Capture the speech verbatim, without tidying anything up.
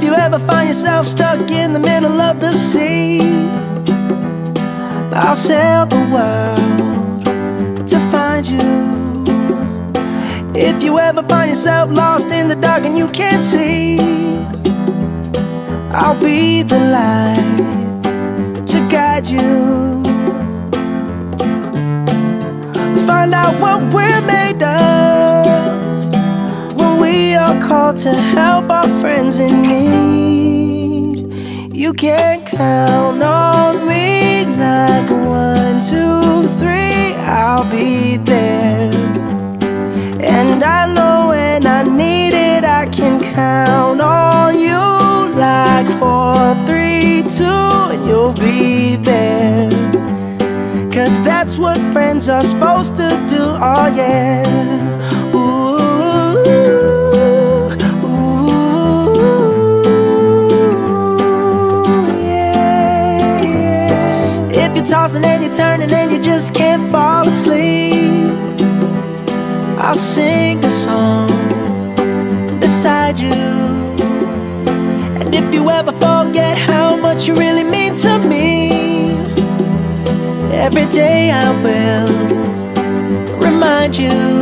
you ever find yourself stuck in the middle of the sea, I'll sail the world to find you. If you ever find yourself lost in the dark and you can't see, I'll be the light to guide you. Find out what we're made of when we are called to help our friends in need. You can count on me like one, two, three, I'll be there. And I know when I need it, I can count on you like four, three, two, and you'll be there. Cause that's what friends are supposed to do, oh yeah. Ooh, ooh, yeah, yeah. If you're tossing and you're turning and you just can't fall asleep, I'll sing a song beside you. And if you ever forget how much you really mean to me, every day I will remind you.